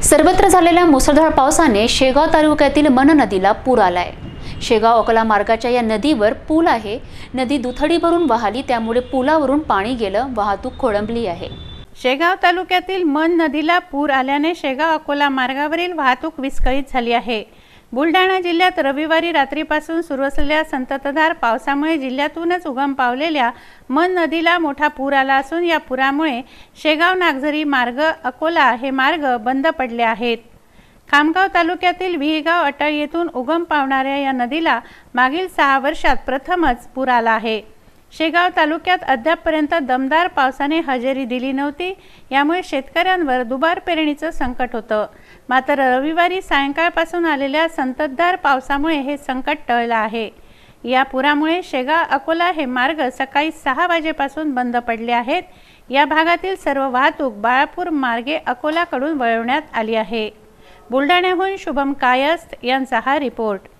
सर्वत्र झालेल्या मुसळधार पावसाने शेगाव तालुक्यातील मन नदीला पूर आलाय। शेगाव अकोला मार्गाच्या या नदीवर पूल आहे। नदी दुथडी भरून वाहली, त्यामुळे पुलावरून पाणी गेलं, वाहतूक खोळंबली आहे। शेगाव तालुक्यातील मन नदीला पूर आल्याने शेगाव अकोला मार्गावरील वाहतूक विस्कळीत झाली आहे। बुलढाणा जिल्ह्यात रविवारी रात्रीपासून सुरू असलेल्या संततधार पावसामुळे जिल्ह्यातूनच उगम पावलेल्या मन नदीला मोठा पूर आला असून या पुरामुळे शेगाव नागझरी मार्ग अकोला हे मार्ग बंद पडले आहेत। खामगाव तालुक्यातील विहीगाव अटळ येथून उगम पावणाऱ्या या नदीला मागील 6 वर्षात प्रथमच पूर आला आहे। शेगाव तालुक्यात अद्यापपर्यंत दमदार पावसाने हजेरी दिली नव्हती, यामुळे शेतकऱ्यांवर दुबार पेरणीचं संकट होतं। मात्र रविवारी सायंकाळपासून आलेल्या संततधार पावसामुळे हे संकट टळलं आहे। या पुरामुळे शेगाव अकोला हे मार्ग सकाळी 6 वाजेपासून बंद पडले आहेत। या भागातील सर्व वाहतूक बाळापूर मार्गे अकोलाकडून वळवण्यात आली आहे। बुलढाण्याहून शुभम कायस्थ यांचा हा रिपोर्ट।